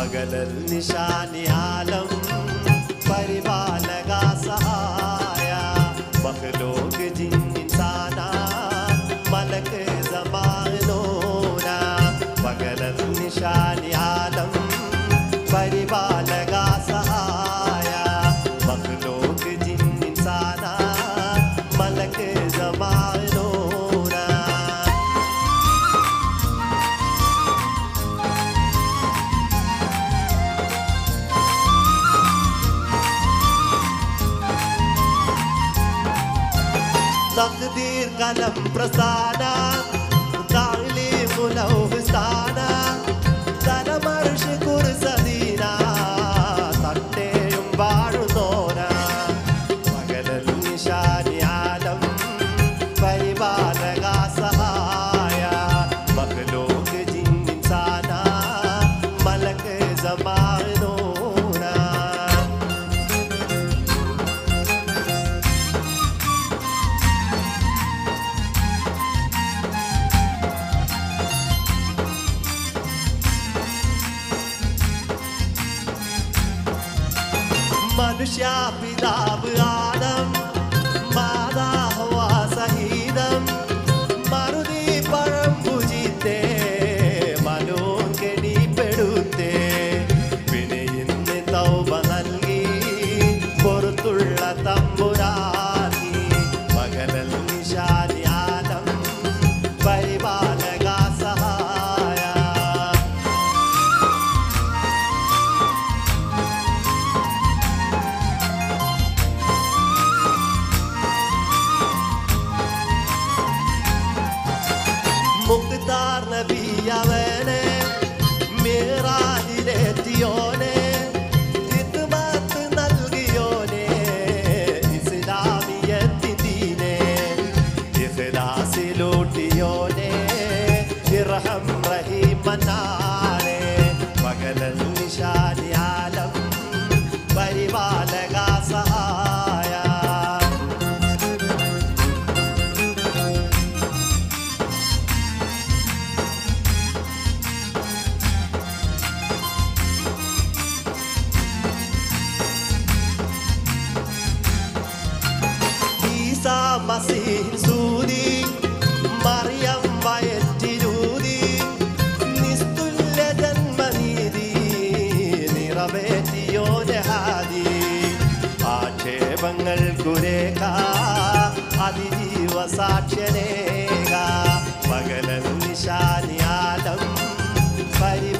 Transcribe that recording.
പകലൽ നിശാനി ആലം പരിപാലക സഹായ മഖ്ലൂഖ് ജിൻ ഇൻസാന മലക് സമാനോന പകലൽ നിശാനി ആലം പരിപാലക സഹായ മഖ്ലൂഖ് ജിൻ ഇൻസാന മലക് സമാനോന तकदीर कलम प्रसाना तालीम लौहस्ताना तलमर्श कुर्सदीना तट्टेയും വാഴുന്നോന പകലൽ നിശാനി ആലം പരിപാലക സഹായ മഖ്ലൂഖ് ജിൻ ഇൻസാന മലക് സമാനോന മനുഷ്യ പിതാവ് ആദം മാതാ ഹവ്വാ സഹീദം മറുതി പഴം ഭുജിത്തേ മനോൻ കെണിപ്പെടുത്തേ പിന്നെ ഇന്ന് തൗബ നൽകി പുറത്തുള്ള തമ്പുരാനി പകലൽ നിശാനി ആലം പരിപാലക സഹായ മുഖ്താർ നബി അവനെ മിറാജിലെത്തിയോനെ ഹിദ്മത്ത് നൽകിയോനെ ഇസ്ലാമിയത്തിൻ ദീനെ ഇഖ്ലാസിലൂട്ടിയോനെ ഇർഹം റഹീം മന്നാനെ പകലൽ നിശാനി ആലം പരിപാലക സഹായ മസീഹ് സൂരി മറിയം വയറ്റിലൂതി നിസ്തുല്യ ജന്മനീതി നിറവേറ്റിയോനെ ഹാദി ആക്ഷേപങ്ങൾക്കുരേഖ അതിജീവ സാക്ഷ്യനേക പകലൽ നിശാനി ആലം